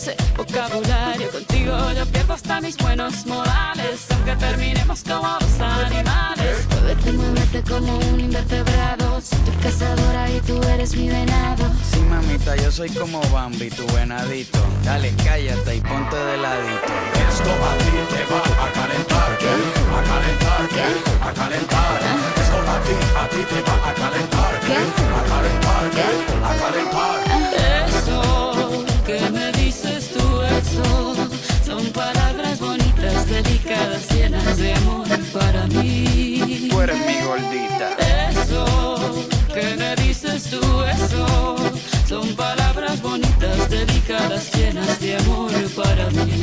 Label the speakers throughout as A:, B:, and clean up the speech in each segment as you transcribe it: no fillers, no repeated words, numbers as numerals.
A: ese vocabulario. Contigo yo pierdo hasta mis buenos modales, aunque terminemos como los animales.
B: Muévete como un invertebrado. Soy tu cazadora y tú eres mi venado.
C: Sí, mamita, yo soy como Bambi, tu venadito. Dale, cállate y ponte de ladito.
D: Esto a ti te va a calentar. ¿Qué? A calentar. ¿Qué? A calentar. Esto a ti te va a calentar. ¿Qué? A calentar. ¿Qué? A calentar.
A: Eso que me dices tú, eso son palabras bonitas, delicadas, llenas de amor para mí.
C: Tú eres mi gordita.
A: Eso que me dices tú, eso son palabras bonitas, delicadas, llenas de amor para mí.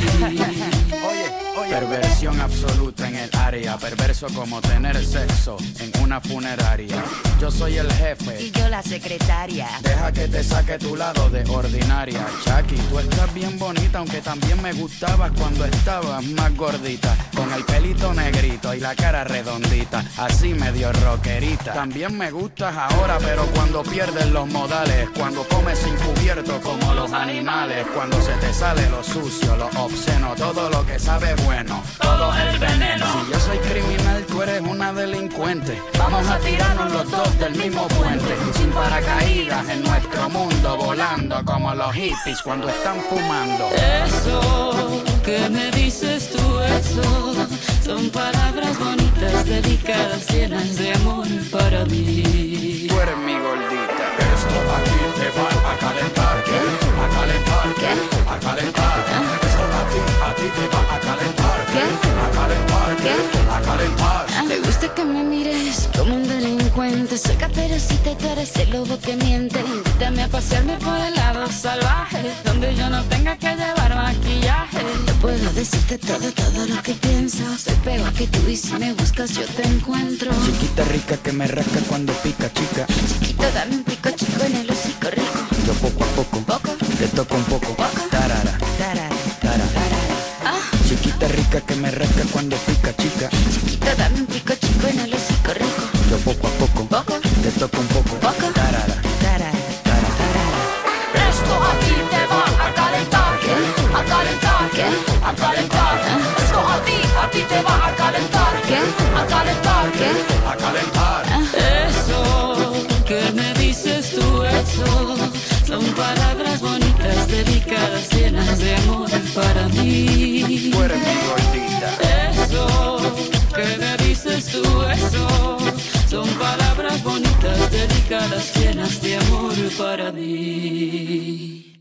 C: Oye, perversión absoluta en el área. Perverso como tener sexo en una funeraria. Yo soy el jefe
B: Y yo la secretaria.
C: Deja que te saque tu lado de ordinaria. Chucky, tú estás bien bonita, aunque también me gustabas cuando estabas más gordita. Con el pelito negrito y la cara redondita, así medio rockerita. También me gustas ahora, pero cuando pierdes los modales. Cuando comes sin cubierto como los animales. Cuando se te sale lo sucio, lo obsceno, todo lo que sabe bueno, todo el veneno. Si yo soy criminal, tú eres una delincuente. Vamos a tirarnos los dos del mismo puente, sin paracaídas en nuestro mundo, volando como los hippies cuando están fumando.
A: Eso que me dices tú, eso son palabras bonitas, delicadas, llenas de amor para mí.
C: Tú eres mi gordita.
D: Esto a ti te va a calentar. ¿Qué? A calentar. ¿Qué? A calentar. Esto a ti te va a calentar. ¿Qué? A calentar. ¿Qué? A calentar.
B: Me gusta que me mires como un delincuente. Soy caperucita y tú eres el lobo que miente.
A: Invítame a pasearme por el lado salvaje, donde yo no tenga que llevar maquillaje.
B: Yo puedo decirte todo lo que pienso. Soy peor que tú y si me buscas yo te encuentro.
C: Chiquita rica que me rasca cuando pica, chica.
B: Chiquito, dame un pico chico en el hocico rico.
C: Yo poco a poco, te toco un poco. Tarara,
B: Tarara,
C: tarara.
B: tarara.
C: Chiquita rica que me rasca cuando pica, chica.
B: Chiquito, dame un pico chico en el hocico rico.
C: Yo poco a poco, te toco un poco. Tarara,
B: Tarara, tarara.
D: Esto a ti te va a calentar. ¿Qué? A calentar. ¿Qué? A calentar. Esto a ti te va a calentar.
B: ¿Qué?
D: A calentar. ¿Qué? A calentar.
A: Eso que me dices tú, eso son palabras bonitas, delicadas, llenas de amor para mí.
C: tú eres mi gordita.
A: Eso que me dices tú, eso son palabras bonitas, delicadas, llenas de amor para mí.